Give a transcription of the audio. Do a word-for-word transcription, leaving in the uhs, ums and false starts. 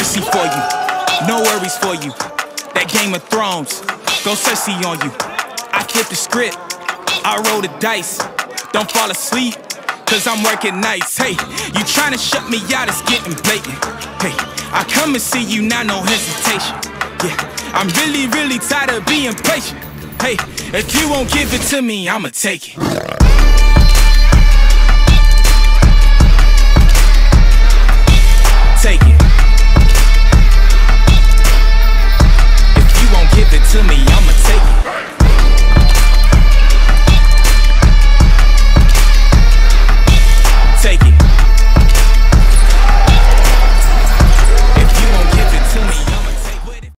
mercy for you, no worries for you. That Game of Thrones, go Cersei on you. I flip the script, I roll the dice. Don't fall asleep, cause I'm working nights. Hey, you tryna shut me out, it's getting blatant. Hey, I come and see you now, no hesitation. Yeah, I'm really, really tired of being patient. Hey, if you won't give it to me, I'ma take it. Take it. If you won't give it to me,